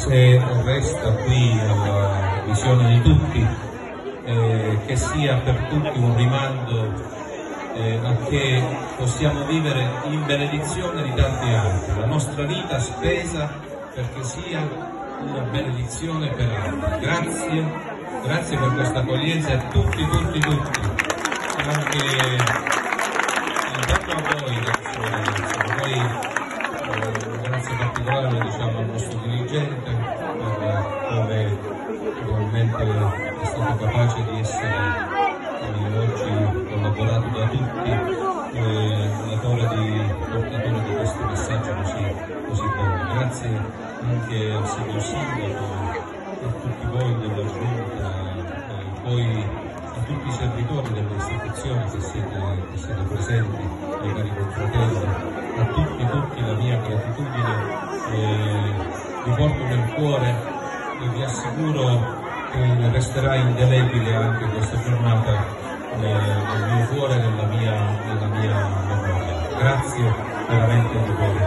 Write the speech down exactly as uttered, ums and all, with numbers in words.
se resta qui alla visione di tutti, eh, che sia per tutti un rimando eh, a che possiamo vivere in benedizione di tanti altri, la nostra vita spesa perché sia una benedizione per altri. Grazie, grazie per questa accoglienza a tutti, tutti, tutti, anche intanto a voi, grazie, poi eh, grazie particolare lo diciamo al nostro dirigente per come realmente è stato capace di essere eh, oggi collaborato da tutti, eh, datore di, portatore di questo messaggio così, così bello. Grazie anche al signor Sindaco, a tutti voi della Giunta, eh, poi a tutti i servitori delle istituzioni che siete, che siete presenti, ai cari confratelli, a tutti, tutti la mia gratitudine, eh, vi porto nel cuore e vi assicuro che resterà indelebile anche questa giornata eh, nel mio cuore e nella mia, nella mia memoria. Grazie veramente di cuore.